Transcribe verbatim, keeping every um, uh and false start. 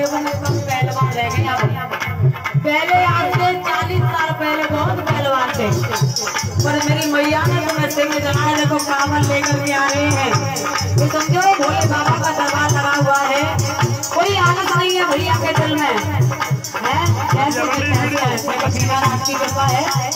बड़े बड़े पहलवान रह गए। पहले आज से चालीस साल पहले बहुत पहलवान थे, पर मेरी मैया ने तुम्हें सिंह जलाए देखो कामन लेकर के आ रहे हैं। ये समझो भोले बाबा का दरबार लगा हुआ है, कोई आनंद नहीं है भैया के दिल में है। ऐसे आपकी कृपा है।